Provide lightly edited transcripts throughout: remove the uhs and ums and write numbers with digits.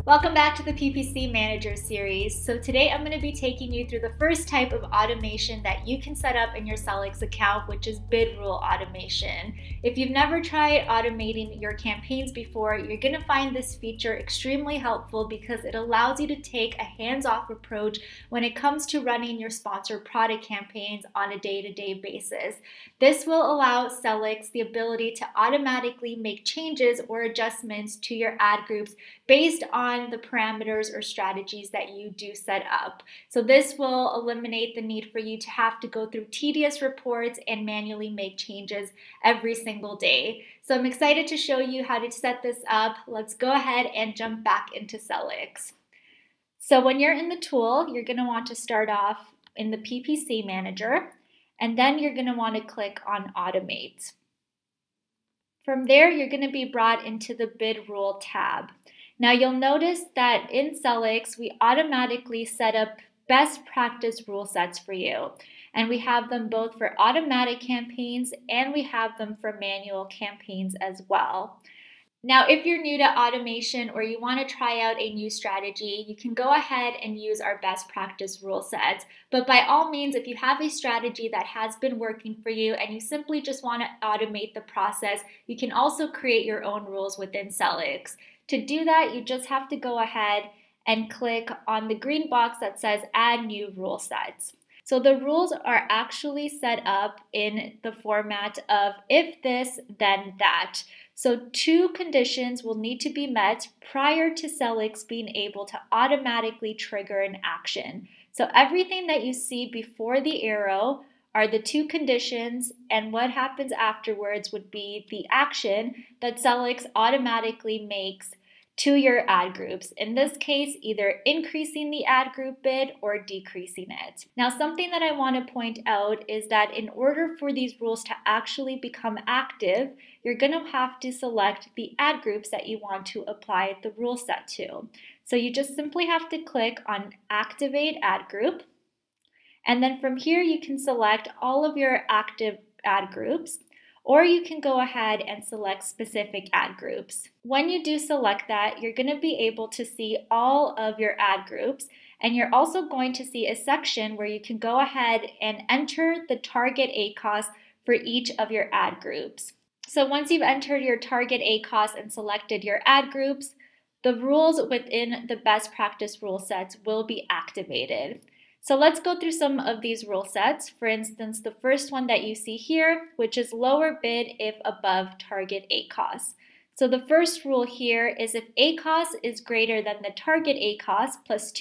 Welcome back to the PPC Manager series. So today I'm going to be taking you through the first type of automation that you can set up in your Sellics account, which is bid rule automation. If you've never tried automating your campaigns before, you're going to find this feature extremely helpful because it allows you to take a hands-off approach when it comes to running your sponsored product campaigns on a day-to-day basis. This will allow Sellics the ability to automatically make changes or adjustments to your ad groups based on the parameters or strategies that you do set up. So this will eliminate the need for you to have to go through tedious reports and manually make changes every single day. So I'm excited to show you how to set this up. Let's go ahead and jump back into Sellics. So when you're in the tool, you're going to want to start off in the PPC Manager, and then you're going to want to click on Automate. From there, you're going to be brought into the Bid Rule tab. Now you'll notice that in Sellics, we automatically set up best practice rule sets for you. And we have them both for automatic campaigns and we have them for manual campaigns as well. Now, if you're new to automation or you want to try out a new strategy, you can go ahead and use our best practice rule sets. But by all means, if you have a strategy that has been working for you and you simply just want to automate the process, you can also create your own rules within Sellics. To do that, you just have to go ahead and click on the green box that says Add New Rule Sets. So the rules are actually set up in the format of if this, then that. So two conditions will need to be met prior to Sellics being able to automatically trigger an action. So everything that you see before the arrow are the two conditions, and what happens afterwards would be the action that Sellics automatically makes to your ad groups. In this case, either increasing the ad group bid or decreasing it. Now, something that I want to point out is that in order for these rules to actually become active, you're going to have to select the ad groups that you want to apply the rule set to. So you just simply have to click on Activate Ad Group. And then from here, you can select all of your active ad groups, or you can go ahead and select specific ad groups. When you do select that, you're going to be able to see all of your ad groups, and you're also going to see a section where you can go ahead and enter the target ACoS for each of your ad groups. So once you've entered your target ACoS and selected your ad groups, the rules within the best practice rule sets will be activated. So let's go through some of these rule sets. For instance, the first one that you see here, which is lower bid if above target ACoS. So the first rule here is if ACoS is greater than the target ACoS plus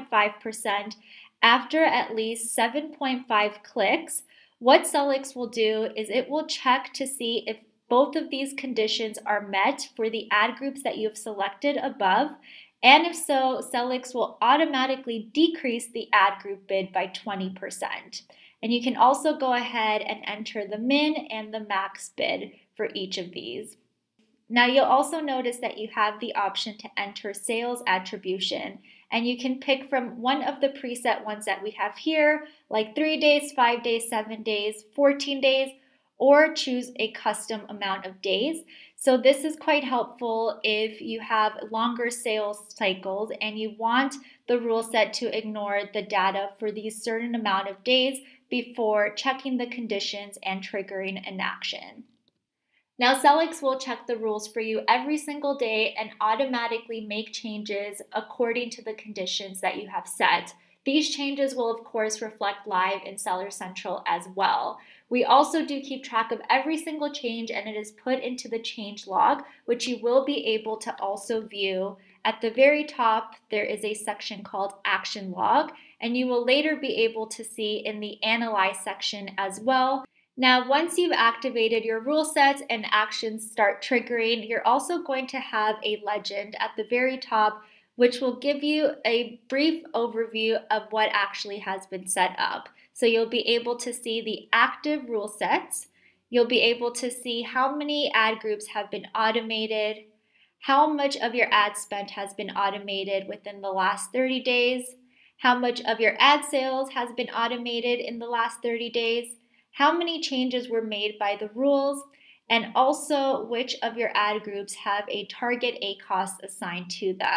2.5% after at least 7.5 clicks, what Sellics will do is it will check to see if both of these conditions are met for the ad groups that you have selected above. And if so, Sellics will automatically decrease the ad group bid by 20%. And you can also go ahead and enter the min and the max bid for each of these. Now you'll also notice that you have the option to enter sales attribution, and you can pick from one of the preset ones that we have here, like 3 days, 5 days, 7 days, 14 days, or choose a custom amount of days. So this is quite helpful if you have longer sales cycles and you want the rule set to ignore the data for these certain amount of days before checking the conditions and triggering an action. Now, Sellics will check the rules for you every single day and automatically make changes according to the conditions that you have set. These changes will, of course, reflect live in Seller Central as well. We also do keep track of every single change, and it is put into the change log, which you will be able to also view. At the very top, there is a section called Action Log, and you will later be able to see in the Analyze section as well. Now, once you've activated your rule sets and actions start triggering, you're also going to have a legend at the very top, which will give you a brief overview of what actually has been set up. So you'll be able to see the active rule sets. You'll be able to see how many ad groups have been automated, how much of your ad spend has been automated within the last 30 days, how much of your ad sales has been automated in the last 30 days, how many changes were made by the rules, and also which of your ad groups have a target ACoS assigned to them.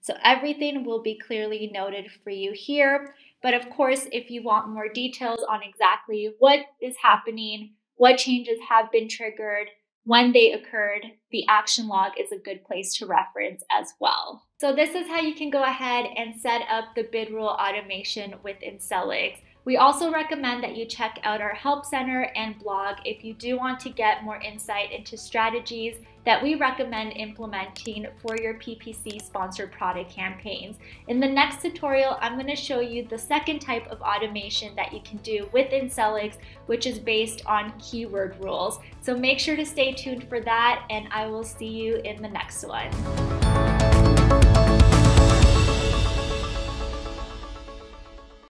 So everything will be clearly noted for you here. But of course, if you want more details on exactly what is happening, what changes have been triggered, when they occurred, the action log is a good place to reference as well. So this is how you can go ahead and set up the bid rule automation within Sellics. We also recommend that you check out our Help Center and blog if you do want to get more insight into strategies that we recommend implementing for your PPC sponsored product campaigns. In the next tutorial, I'm going to show you the second type of automation that you can do within Sellics, which is based on keyword rules. So make sure to stay tuned for that, and I will see you in the next one.